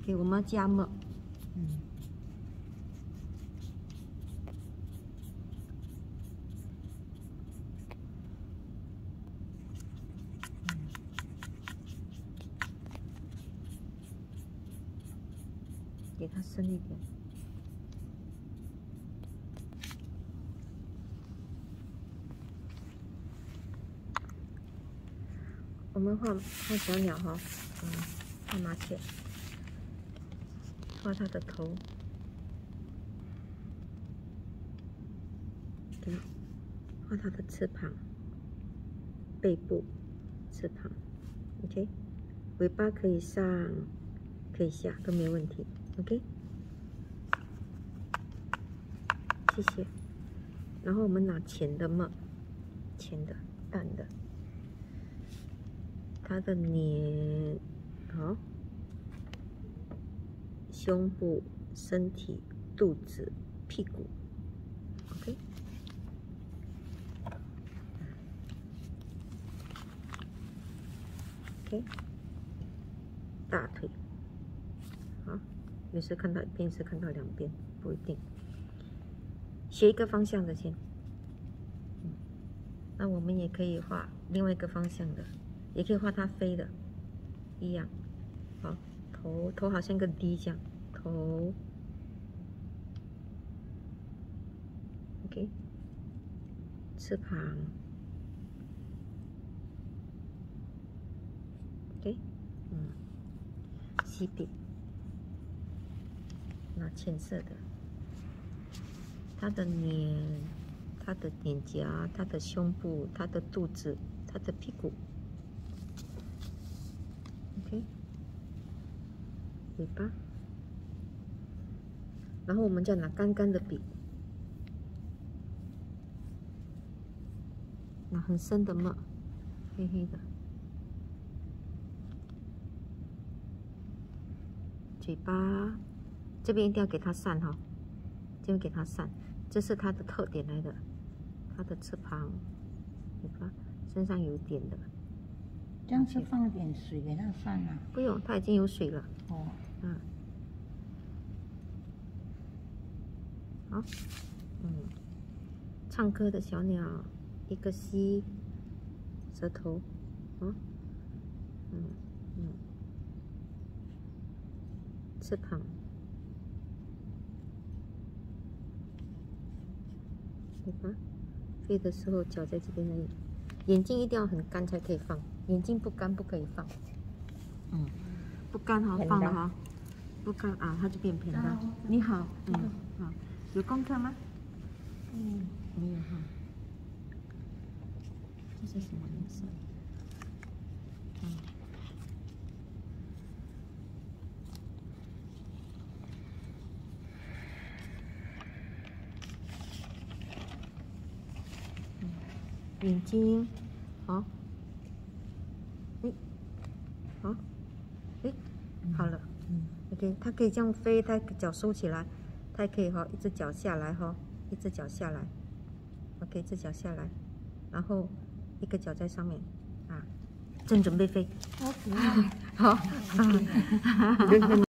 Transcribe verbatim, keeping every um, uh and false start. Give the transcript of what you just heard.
给我们加墨。 嗯。 给它深一点。我们画画小鸟哈，嗯，画麻雀，画它的头，对，画它的翅膀、背部、翅膀 ，OK， 尾巴可以上，可以下都没问题 ，OK。谢谢。然后我们拿浅的墨，浅的、淡的。它的脸，好，胸部、身体、肚子、屁股 ，OK， OK， 大腿，好，有时看到一边，有时看到两边，不一定。学一个方向的先，嗯，那我们也可以画另外一个方向的。也可以画它飞的，一样。好，头头好像个 D 这样，头 ，OK， 翅膀 ，OK， 嗯，吸鼻，那浅色的，它的脸，它的脸颊，它的胸部，它的肚子，它的屁股。OK， 尾巴，然后我们再拿干干的笔，拿很深的墨，黑黑的，嘴巴这边一定要给它散哈，这边给它散，这是它的特点来的，它的翅膀、尾巴身上有一点的。 这样是放点水给它散啊？ 不用，它已经有水了。 哦， 嗯，好，嗯，唱歌的小鸟，一个吸，舌头，啊，嗯嗯，翅膀，尾巴，飞的时候脚在这边而已。眼睛一定要很干才可以放，眼睛不干不可以放。嗯，不干哈，放了哈，不干啊，它就变平了。你好，嗯，好，有功课吗？嗯，没有哈。这是什么颜色？嗯，嗯，眼睛，好，哎，好，哎，好了。嗯 ，OK， 它可以这样飞，它脚收起来，它也可以哈，一只脚下来哈，一只脚下来 ，OK， 一只脚下来，然后一个脚在上面，啊，正准备飞，好，啊